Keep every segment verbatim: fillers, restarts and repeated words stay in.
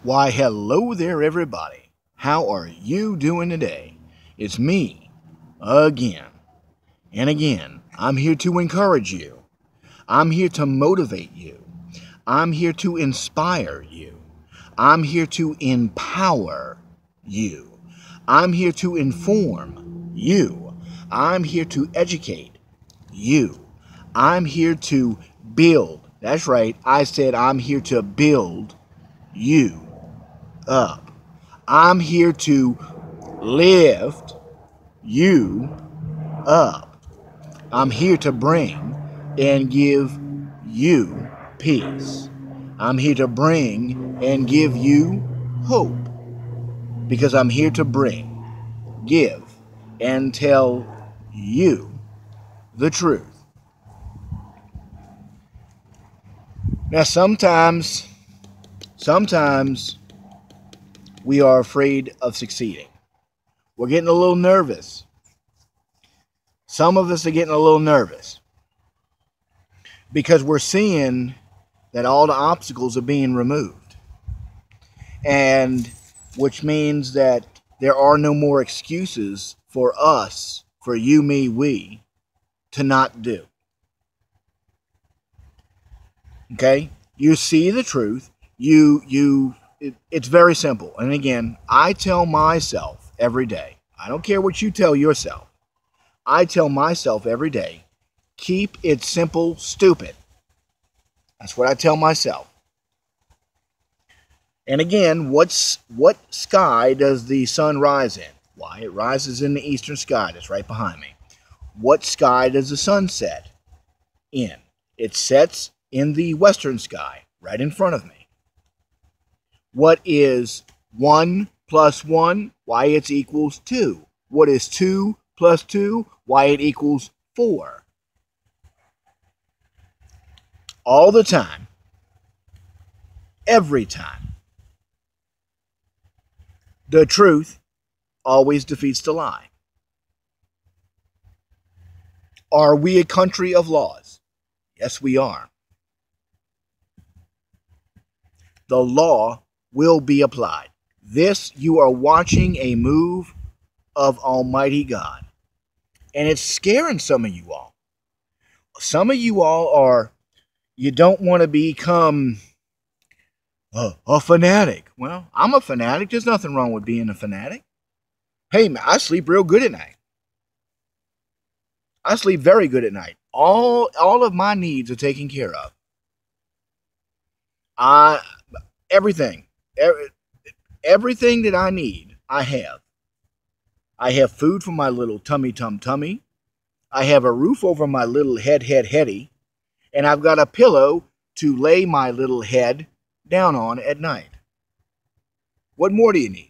Why, hello there, everybody. How are you doing today? It's me, again. And again, I'm here to encourage you. I'm here to motivate you. I'm here to inspire you. I'm here to empower you. I'm here to inform you. I'm here to educate you. I'm here to build. That's right, I said I'm here to build you up. I'm here to lift you up. I'm here to bring and give you peace. I'm here to bring and give you hope. Because I'm here to bring, give, and tell you the truth. Now, sometimes, sometimes we are afraid of succeeding. We're getting a little nervous. Some of us are getting a little nervous because we're seeing that all the obstacles are being removed. And which means that there are no more excuses for us, for you, me, we, to not do. Okay? You see the truth. You, you, it, it's very simple. And again, I tell myself every day, I don't care what you tell yourself. I tell myself every day, keep it simple, stupid. That's what I tell myself. And again, what's what sky does the sun rise in? Why, it rises in the eastern sky that's right behind me. What sky does the sun set in? It sets in the western sky right in front of me. What is one plus one? Why, it equals two. What is two plus two? Why, it equals four. All the time. Every time. The truth always defeats the lie. Are we a country of laws? Yes, we are. The law will be applied. This, you are watching a move of Almighty God. And it's scaring some of you all. Some of you all are, you don't want to become A, a fanatic. Well, I'm a fanatic. There's nothing wrong with being a fanatic. Hey, man, I sleep real good at night. I sleep very good at night. All, all of my needs are taken care of. I, everything, every, everything that I need, I have. I have food for my little tummy, tum, tummy. I have a roof over my little head, head, heady. And I've got a pillow to lay my little head down on at night. What more do you need?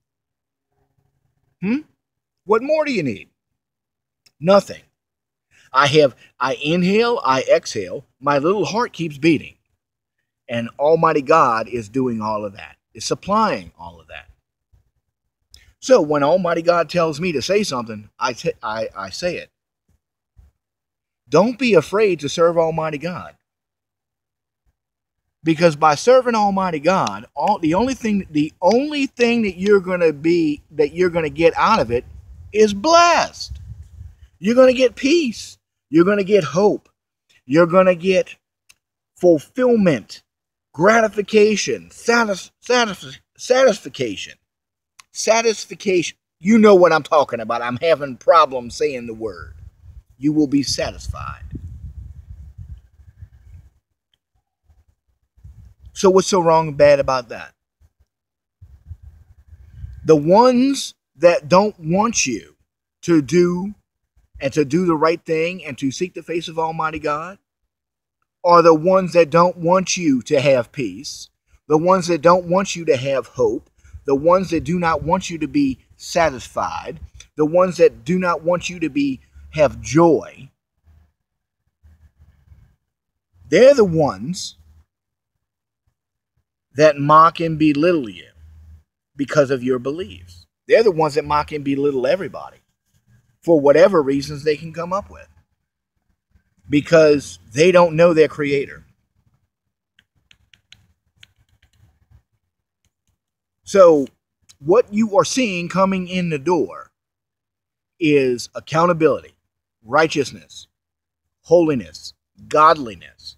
Hmm? What more do you need? Nothing. I have, I inhale, I exhale, my little heart keeps beating. And Almighty God is doing all of that, is supplying all of that. So when Almighty God tells me to say something, I, t- I, I say it. Don't be afraid to serve Almighty God. Because by serving Almighty God, all the only thing the only thing that you're gonna be that you're gonna get out of it is blessed. You're gonna get peace. You're gonna get hope. You're gonna get fulfillment, gratification, satis, satis, satisfaction, satisfaction. You know what I'm talking about. I'm having problems saying the word. You will be satisfied. So what's so wrong and bad about that? The ones that don't want you to do and to do the right thing and to seek the face of Almighty God are the ones that don't want you to have peace, the ones that don't want you to have hope, the ones that do not want you to be satisfied, the ones that do not want you to be have joy. They're the ones that mock and belittle you because of your beliefs. They're the ones that mock and belittle everybody for whatever reasons they can come up with because they don't know their Creator. So what you are seeing coming in the door is accountability, righteousness, holiness, godliness.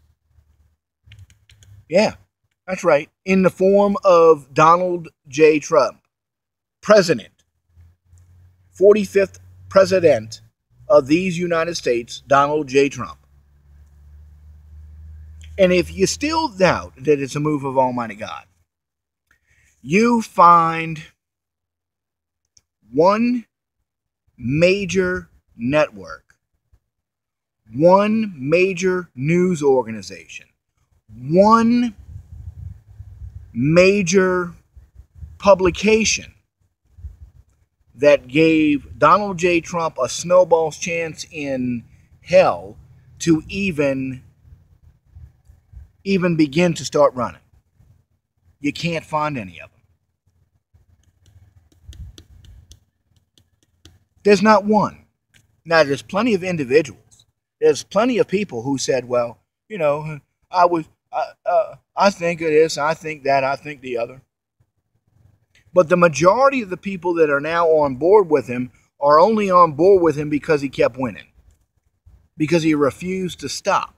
Yeah, that's right. In the form of Donald J. Trump, president, forty-fifth president of these United States, Donald J. Trump. And if you still doubt that it's a move of Almighty God, you find one major network, one major news organization, one major publication that gave Donald J. Trump a snowball's chance in hell to even even begin to start running. You can't find any of them. There's not one. Now, there's plenty of individuals. There's plenty of people who said, well, you know, I was, I, uh, I think of this, I think that, I think the other. But the majority of the people that are now on board with him are only on board with him because he kept winning. Because he refused to stop.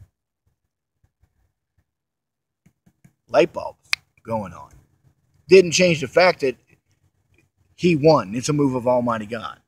Light bulbs going on. Didn't change the fact that he won. It's a move of Almighty God.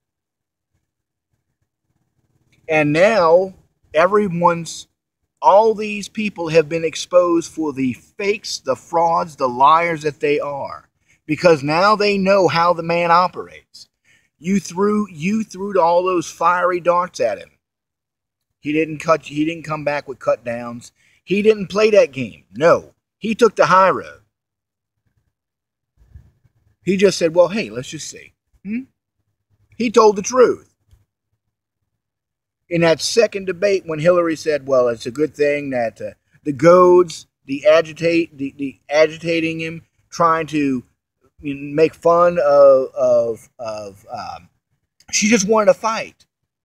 And now everyone's, all these people have been exposed for the fakes, the frauds, the liars that they are. Because now they know how the man operates. You threw, you threw all those fiery darts at him. He didn't cut, he didn't come back with cut downs. He didn't play that game. No. He took the high road. He just said, well, hey, let's just see. Hmm? He told the truth. In that second debate when Hillary said, well, it's a good thing that uh, the goads, the agitate, the, the agitating him, trying to make fun of, of, of um, she just wanted to fight.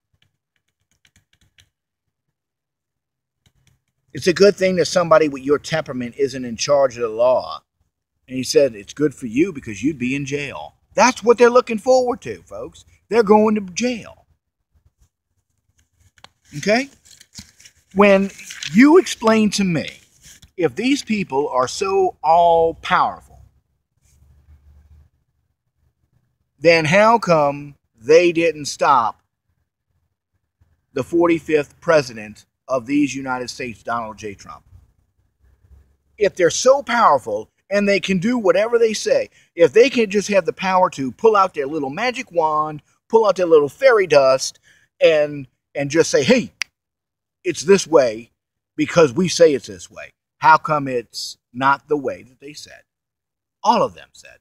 It's a good thing that somebody with your temperament isn't in charge of the law. And he said, it's good for you because you'd be in jail. That's what they're looking forward to, folks. They're going to jail. Okay? When you explain to me, if these people are so all-powerful, then how come they didn't stop the forty-fifth president of these United States, Donald J. Trump? If they're so powerful and they can do whatever they say, if they can just have the power to pull out their little magic wand, pull out their little fairy dust, and and just say, hey, it's this way because we say it's this way. How come it's not the way that they said? All of them said.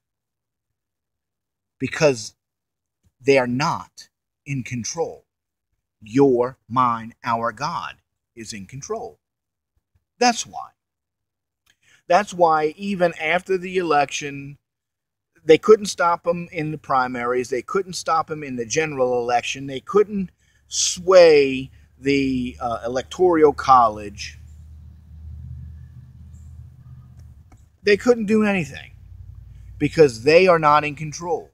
Because they are not in control. Your, mine, our God is in control. That's why. That's why even after the election, they couldn't stop him in the primaries. They couldn't stop him in the general election. They couldn't sway the uh, electoral college. They couldn't do anything because they are not in control.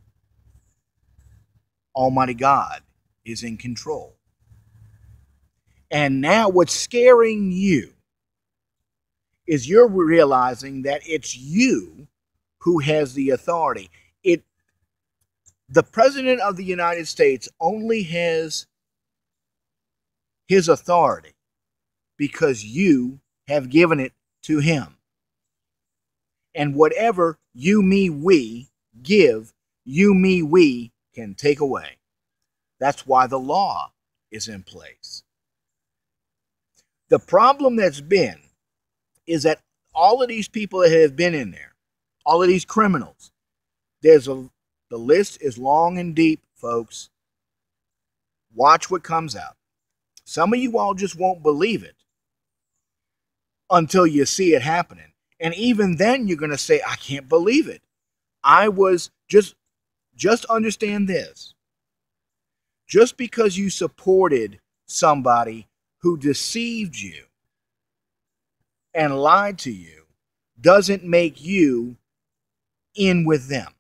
Almighty God is in control. And now what's scaring you is you're realizing that it's you who has the authority. It, the President of the United States only has his authority because you have given it to him. And whatever you, me, we give, you, me, we can take away. That's why the law is in place. The problem that's been is that all of these people that have been in there, all of these criminals, there's a, the list is long and deep, folks. Watch what comes out. Some of you all just won't believe it until you see it happening. And even then you're going to say, I can't believe it. I was just, just understand this. Just because you supported somebody who deceived you and lied to you doesn't make you in with them.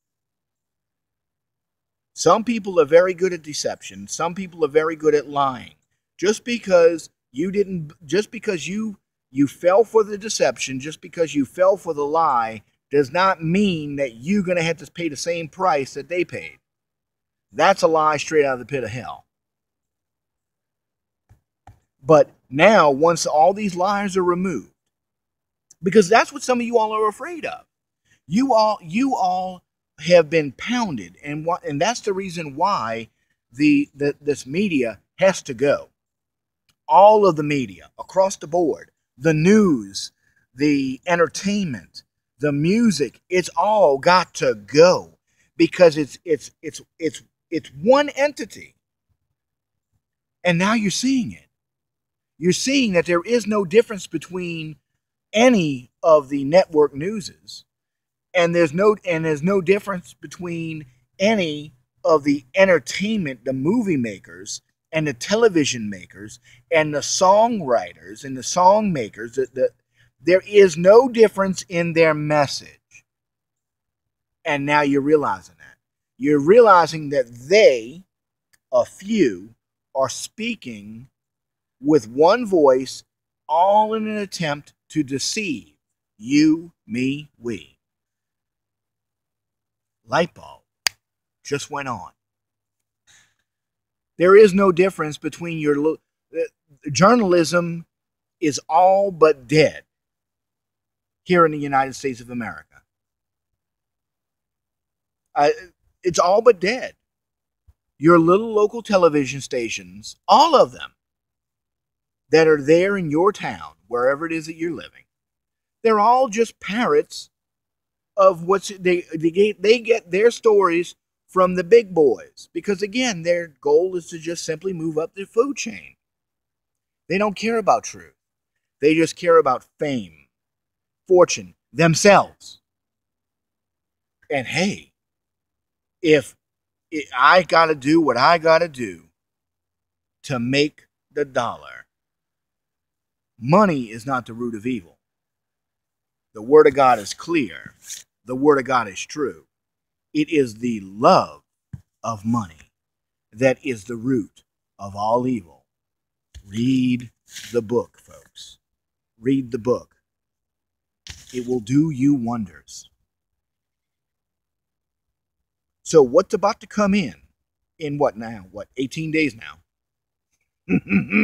Some people are very good at deception. Some people are very good at lying. Just because you didn't, just because you you fell for the deception, just because you fell for the lie, does not mean that you're going to have to pay the same price that they paid. That's a lie straight out of the pit of hell. But now, once all these lies are removed, because that's what some of you all are afraid of. You all, you all have been pounded, and what, and that's the reason why the, the this media has to go. All of the media across the board, the news, the entertainment, the music, it's all got to go because it's it's it's it's it's one entity. And now you're seeing it. You're seeing that there is no difference between any of the network newses, and there's no and there's no difference between any of the entertainment, the movie makers and the television makers and the songwriters and the song makers. The, the, there is no difference in their message. And now you're realizing that. You're realizing that they, a few, are speaking with one voice, all in an attempt to deceive you, me, we. Light bulb just went on. There is no difference between your... Journalism is all but dead here in the United States of America. Uh, it's all but dead. Your little local television stations, all of them that are there in your town, wherever it is that you're living, they're all just parrots of what's they they get, they get their stories from the big boys, because again, their goal is to just simply move up the food chain. They don't care about truth. They just care about fame, fortune, themselves. And hey, if I got to do what I got to do to make the dollar, money is not the root of evil. The Word of God is clear. The Word of God is true. It is the love of money that is the root of all evil. Read the book, folks. Read the book. It will do you wonders. So what's about to come in? In what now? What, eighteen days now?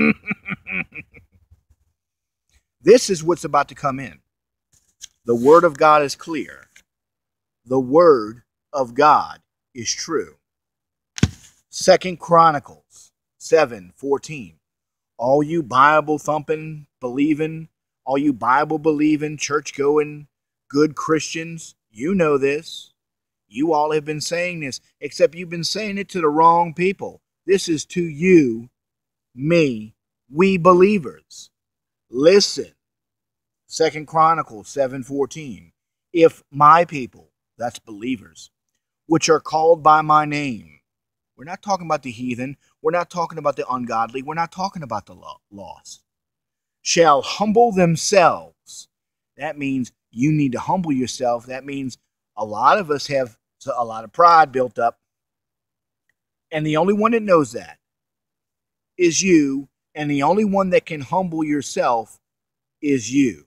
This is what's about to come in. The Word of God is clear. The Word of God is true. Second Chronicles seven fourteen. All you Bible thumping, believing, all you Bible believing, church going, good Christians, you know this. You all have been saying this, except you've been saying it to the wrong people. This is to you, me, we believers. Listen. Second Chronicles seven fourteen. If my people, that's believers, which are called by my name. We're not talking about the heathen. We're not talking about the ungodly. We're not talking about the lost. Shall humble themselves. That means you need to humble yourself. That means a lot of us have a lot of pride built up. And the only one that knows that is you. And the only one that can humble yourself is you.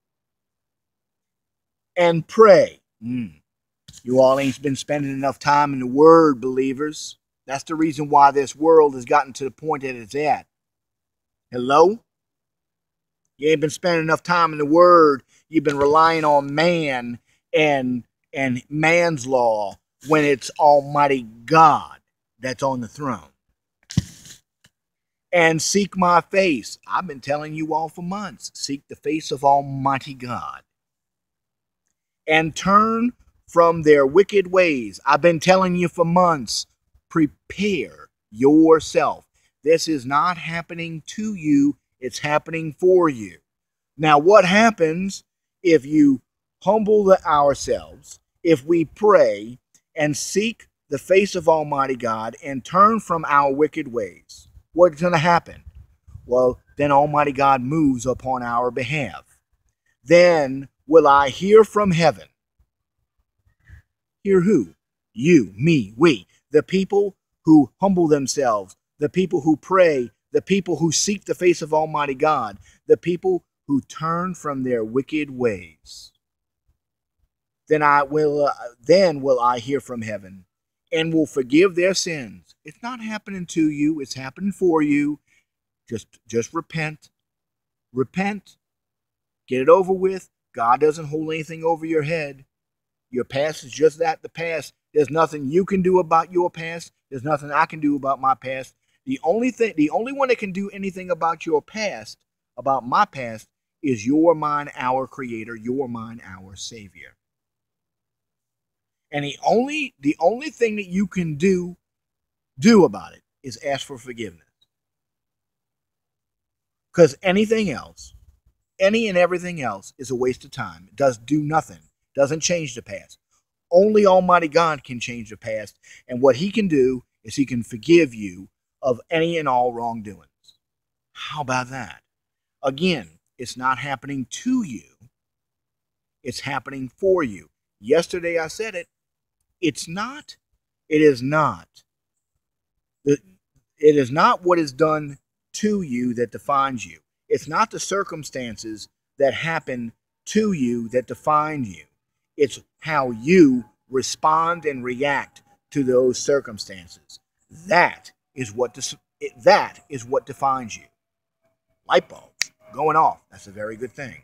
And pray. Mm. You all ain't been spending enough time in the Word, believers. That's the reason why this world has gotten to the point that it's at. Hello? You ain't been spending enough time in the Word. You've been relying on man and, and man's law when it's Almighty God that's on the throne. And seek my face. I've been telling you all for months. Seek the face of Almighty God. And turn from their wicked ways. I've been telling you for months. Prepare yourself. This is not happening to you. It's happening for you. Now, what happens if you humble ourselves, if we pray and seek the face of Almighty God and turn from our wicked ways? What's going to happen? Well, then Almighty God moves upon our behalf. Then will I hear from heaven Hear who? You, me, we. The people who humble themselves, the people who pray, the people who seek the face of Almighty God, the people who turn from their wicked ways. Then I will, uh, then will I hear from heaven and will forgive their sins. It's not happening to you, it's happening for you. Just, just repent. Repent. Get it over with. God doesn't hold anything over your head. Your past is just that, the past. There's nothing you can do about your past. There's nothing I can do about my past. The only thing, the only one that can do anything about your past, about my past, is your, mine, our Creator, your, mine, our Savior. And the only, the only thing that you can do, do about it is ask for forgiveness. Because anything else, any and everything else is a waste of time. It does do nothing. Doesn't change the past. Only Almighty God can change the past. And what he can do is he can forgive you of any and all wrongdoings. How about that? Again, it's not happening to you. It's happening for you. Yesterday I said it. It's not. It is not. It is not what is done to you that defines you. It's not the circumstances that happen to you that define you. It's how you respond and react to those circumstances. That is what this, that is what defines you. Light bulbs going off. That's a very good thing.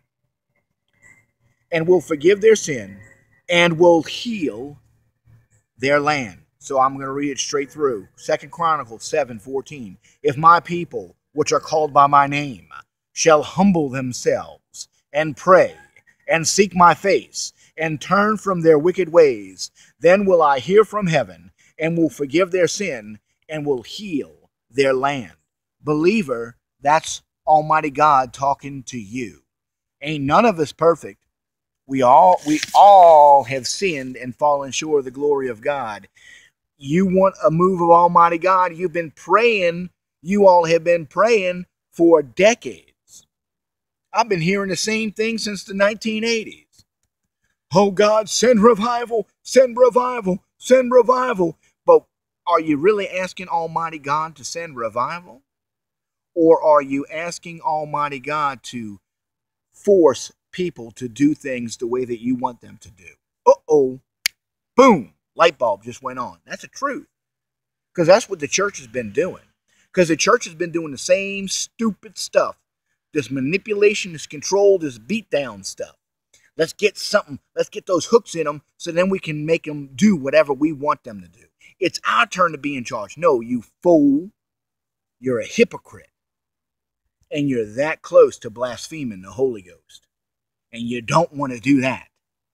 And will forgive their sin and will heal their land. So I'm going to read it straight through. Second Chronicles seven fourteen. If my people, which are called by my name, shall humble themselves and pray and seek my face and turn from their wicked ways, then will I hear from heaven and will forgive their sin and will heal their land. Believer, that's Almighty God talking to you. Ain't none of us perfect. We all, we all have sinned and fallen short of the glory of God. You want a move of Almighty God? You've been praying. You all have been praying for decades. I've been hearing the same thing since the nineteen eighties. Oh God, send revival, send revival, send revival. But are you really asking Almighty God to send revival? Or are you asking Almighty God to force people to do things the way that you want them to do? Uh-oh. Boom. Light bulb just went on. That's the truth. Because that's what the church has been doing. Because the church has been doing the same stupid stuff. This manipulation, this control, this beatdown stuff. Let's get something. Let's get those hooks in them so then we can make them do whatever we want them to do. It's our turn to be in charge. No, you fool. You're a hypocrite. And you're that close to blaspheming the Holy Ghost. And you don't want to do that.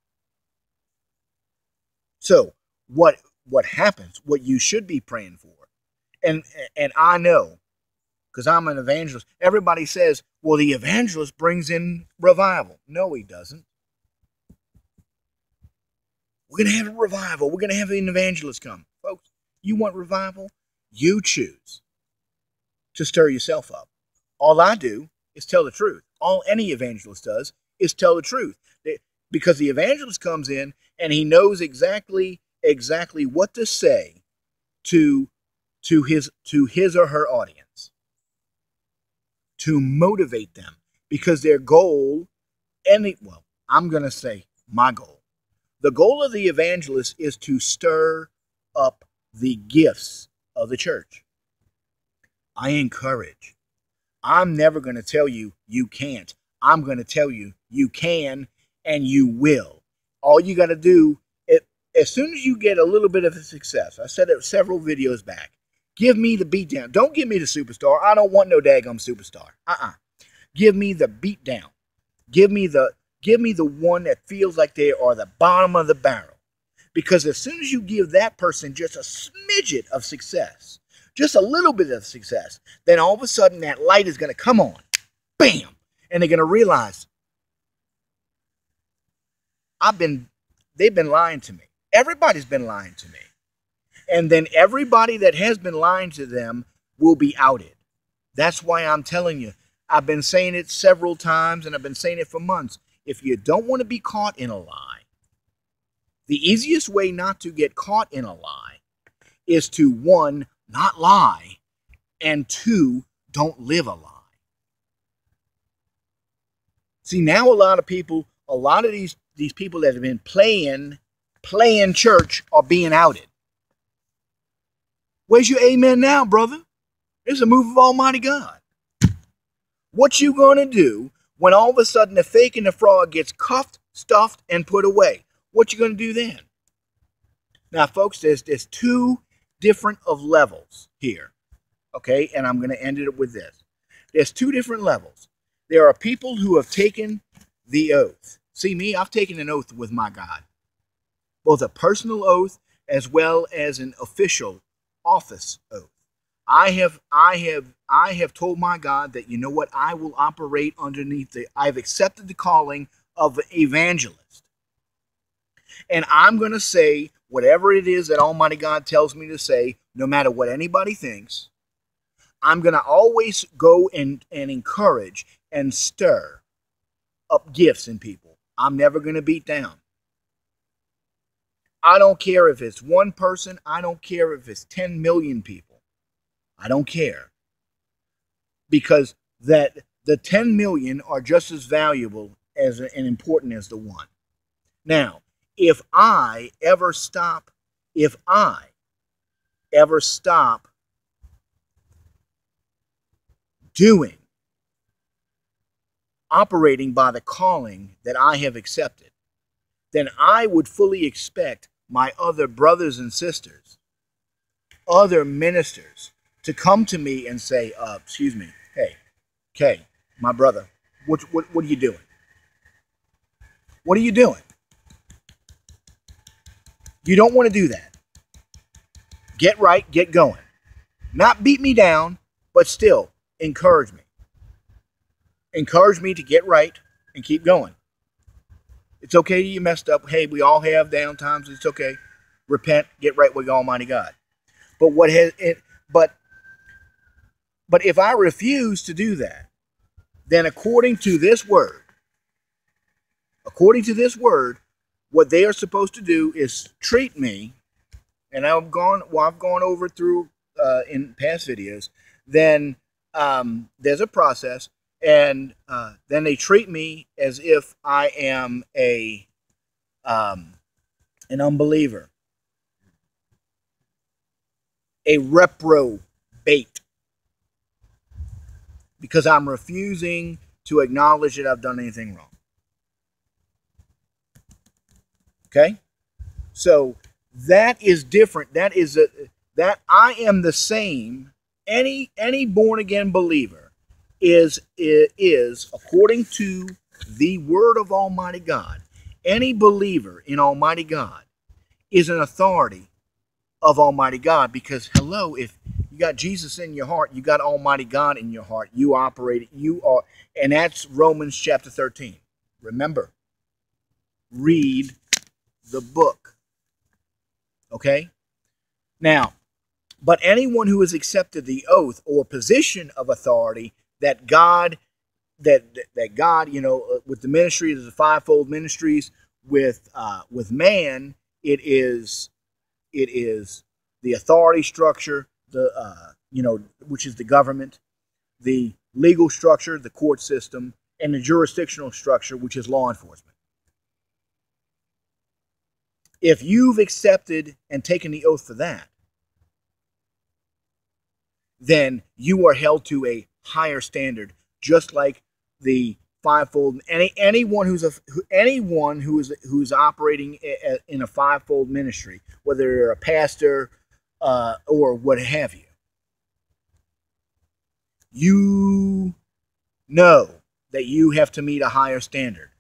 So, what what happens, what you should be praying for, and, and I know, because I'm an evangelist, everybody says, well, the evangelist brings in revival. No, he doesn't. We're going to have a revival. We're going to have an evangelist come. Folks, you want revival? You choose to stir yourself up. All I do is tell the truth. All any evangelist does is tell the truth. Because the evangelist comes in and he knows exactly, exactly what to say to, to, his, to his or her audience. To motivate them. Because their goal, any, well, I'm going to say my goal. The goal of the evangelist is to stir up the gifts of the church. I encourage. I'm never going to tell you you can't. I'm going to tell you you can and you will. All you got to do, it, as soon as you get a little bit of a success, I said it several videos back, give me the beatdown. Don't give me the superstar. I don't want no daggum superstar. Uh-uh. Give me the beatdown. Give me the, give me the one that feels like they are the bottom of the barrel. Because as soon as you give that person just a smidget of success, just a little bit of success, then all of a sudden that light is going to come on. Bam! And they're going to realize, I've been, they've been lying to me. Everybody's been lying to me. And then everybody that has been lying to them will be outed. That's why I'm telling you, I've been saying it several times and I've been saying it for months. If you don't want to be caught in a lie, The easiest way not to get caught in a lie is to, one, not lie, and two, don't live a lie. See, now a lot of people, a lot of these, these people that have been playing, playing church are being outed. Where's your amen now, brother? It's a move of Almighty God. What you gonna do when all of a sudden the fake and the fraud gets cuffed, stuffed, and put away? What you gonna do then? Now, folks, there's there's two different of levels here, okay? And I'm gonna end it with this. There's two different levels. There are people who have taken the oath. See me, I've taken an oath with my God, both a personal oath as well as an official office oath. I have, I have, I have told my God that, you know what, I will operate underneath the, I've accepted the calling of evangelist. And I'm going to say whatever it is that Almighty God tells me to say, no matter what anybody thinks. I'm going to always go and, and encourage and stir up gifts in people. I'm never going to beat down. I don't care if it's one person. I don't care if it's ten million people. I don't care. Because that the ten million are just as valuable as and important as the one. Now, if I ever stop, if I ever stop doing, operating by the calling that I have accepted, then I would fully expect my other brothers and sisters, other ministers, to come to me and say, uh, excuse me, hey, Kay, my brother, what, what, what are you doing? What are you doing? You don't want to do that. Get right, get going. Not beat me down, but still encourage me. Encourage me to get right and keep going. It's okay you messed up. Hey, we all have down times. It's okay. Repent, get right with Almighty God. But what has it? But but if I refuse to do that, then according to this word, according to this word, what they are supposed to do is treat me, and I've gone well, I've gone over through uh, in past videos. Then um, there's a process. And uh, then they treat me as if I am a um, an unbeliever, a reprobate, because I'm refusing to acknowledge that I've done anything wrong. Okay, so that is different. That is a, that I am the same. Any any born again believer is, is, according to the word of Almighty God, any believer in Almighty God is an authority of Almighty God, because, hello, if you got Jesus in your heart, you got Almighty God in your heart, you operate, you are, and that's Romans chapter thirteen. Remember, read the book. Okay? Now, but anyone who has accepted the oath or position of authority that God, that that God, you know, with the ministry, there's the fivefold ministries. With uh, with man, it is it is the authority structure, the uh, you know, which is the government, the legal structure, the court system, and the jurisdictional structure, which is law enforcement. If you've accepted and taken the oath for that, then you are held to a higher standard, just like the fivefold. Any anyone who's a anyone who is who's operating in a fivefold ministry, whether you're a pastor uh, or what have you, you know that you have to meet a higher standard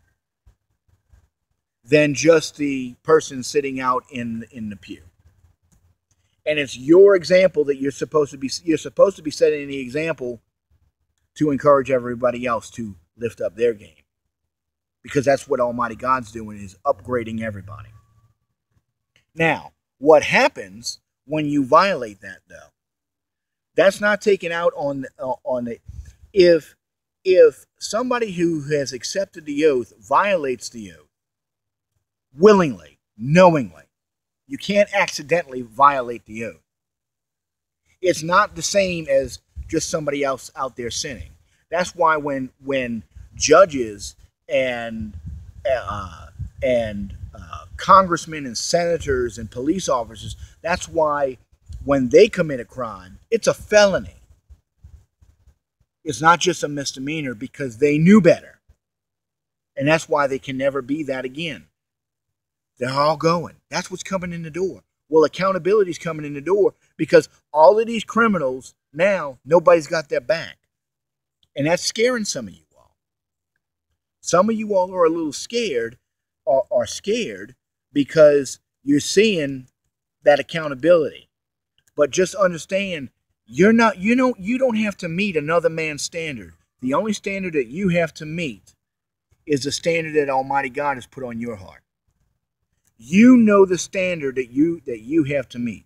than just the person sitting out in in the pew. And it's your example that you're supposed to be you're supposed to be setting the example to encourage everybody else to lift up their game. Because that's what Almighty God's doing, is upgrading everybody. Now, what happens when you violate that, though? That's not taken out on uh, on the if if somebody who has accepted the oath violates the oath willingly, knowingly. You can't accidentally violate the oath. It's not the same as just somebody else out there sinning. That's why when when judges and uh, and uh, congressmen and senators and police officers, that's why when they commit a crime, it's a felony. It's not just a misdemeanor because they knew better. And that's why they can never be that again. They're all going. That's what's coming in the door. Well, accountability is coming in the door because all of these criminals, now, nobody's got their back. And that's scaring some of you all. Some of you all are a little scared, or are scared because you're seeing that accountability. But just understand, you're not, you don't, you don't have to meet another man's standard. The only standard that you have to meet is the standard that Almighty God has put on your heart. You know the standard that you that you have to meet.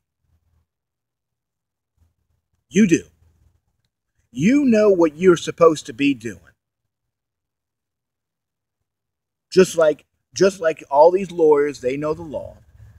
You do. You know what you're supposed to be doing. Just like just like all these lawyers, they know the law.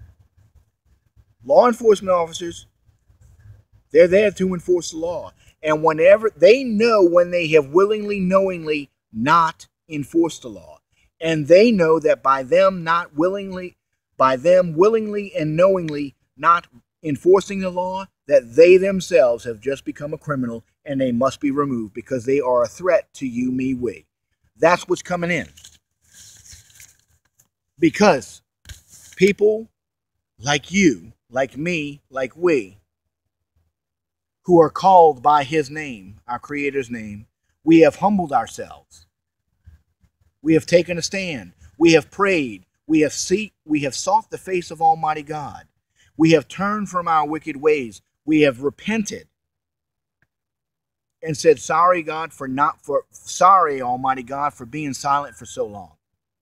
Law enforcement officers, they're there to enforce the law. And whenever they know when they have willingly, knowingly not enforced the law. And they know that by them not willingly By them willingly and knowingly not enforcing the law, that they themselves have just become a criminal and they must be removed because they are a threat to you, me, we. That's what's coming in. Because people like you, like me, like we, who are called by His name, our Creator's name, we have humbled ourselves. We have taken a stand. We have prayed. We have seek, we have sought the face of Almighty God. We have turned from our wicked ways. We have repented and said, "Sorry, God, for not for sorry, Almighty God, for being silent for so long."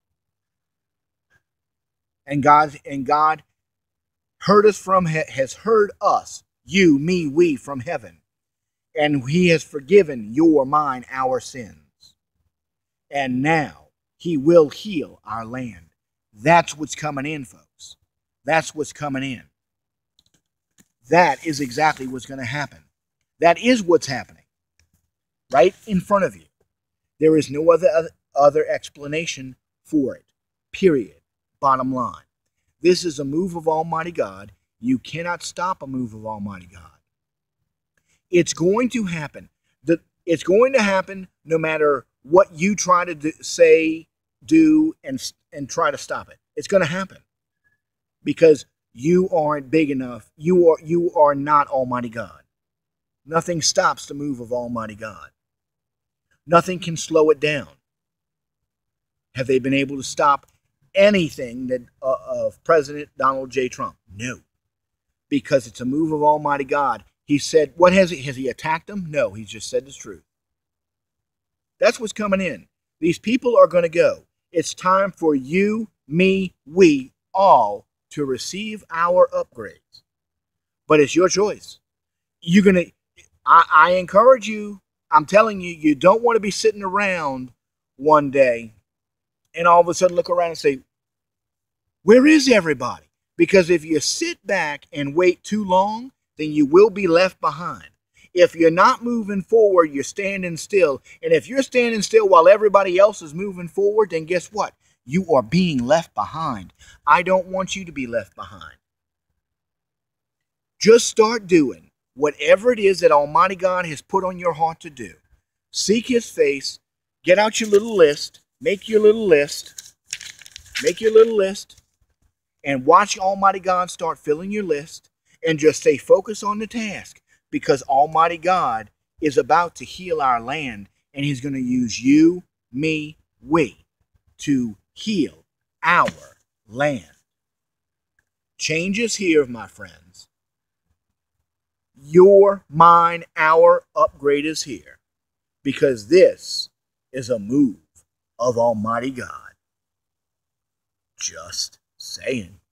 And God and God heard us from has heard us, you, me, we, from heaven, and He has forgiven your, mine, our sins. And now He will heal our land. That's what's coming in, folks. That's what's coming in. That is exactly what's going to happen. That is what's happening. Right in front of you. There is no other other explanation for it. Period. Bottom line. This is a move of Almighty God. You cannot stop a move of Almighty God. It's going to happen. The, it's going to happen no matter what you try to do, say, do, and and try to stop it. It's going to happen because you aren't big enough. You are you are not Almighty God. Nothing stops the move of Almighty God. Nothing can slow it down. Have they been able to stop anything that uh, of President Donald J. Trump? No, because it's a move of Almighty God. He said, "What has he? Has he attacked them? No, he's just said the truth." That's what's coming in. These people are going to go. It's time for you, me, we, all to receive our upgrades. But it's your choice. You're going to, I, I encourage you, I'm telling you, you don't want to be sitting around one day and all of a sudden look around and say, "Where is everybody?" Because if you sit back and wait too long, then you will be left behind. If you're not moving forward, you're standing still. And if you're standing still while everybody else is moving forward, then guess what? You are being left behind. I don't want you to be left behind. Just start doing whatever it is that Almighty God has put on your heart to do. Seek His face. Get out your little list. Make your little list. Make your little list. And watch Almighty God start filling your list. And just stay focused on the task. Because Almighty God is about to heal our land, and He's going to use you, me, we to heal our land. Change is here, my friends. Your, mine, our upgrade is here. Because this is a move of Almighty God. Just saying.